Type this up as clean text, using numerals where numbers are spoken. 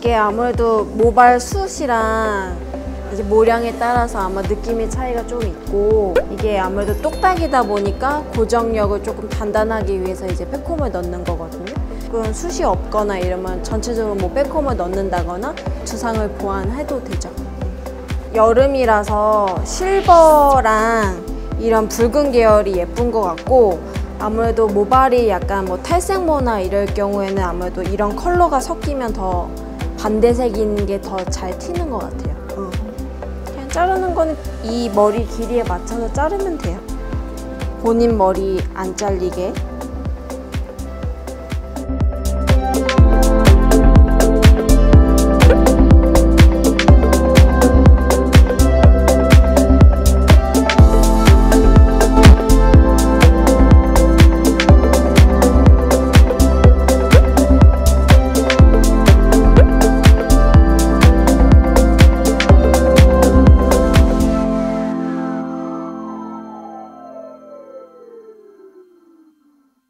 이게 아무래도 모발 숱이랑 이제 모량에 따라서 아마 느낌의 차이가 좀 있고, 이게 아무래도 똑딱이다 보니까 고정력을 조금 단단하기 위해서 이제 백홈을 넣는 거거든요. 그건 숱이 없거나 이러면 전체적으로 뭐 백홈을 넣는다거나 두상을 보완해도 되죠. 여름이라서 실버랑 이런 붉은 계열이 예쁜 것 같고, 아무래도 모발이 약간 뭐 탈색모나 이럴 경우에는 아무래도 이런 컬러가 섞이면 더 반대색인 게 더 잘 튀는 것 같아요. 그냥 자르는 거는 이 머리 길이에 맞춰서 자르면 돼요. 본인 머리 안 잘리게.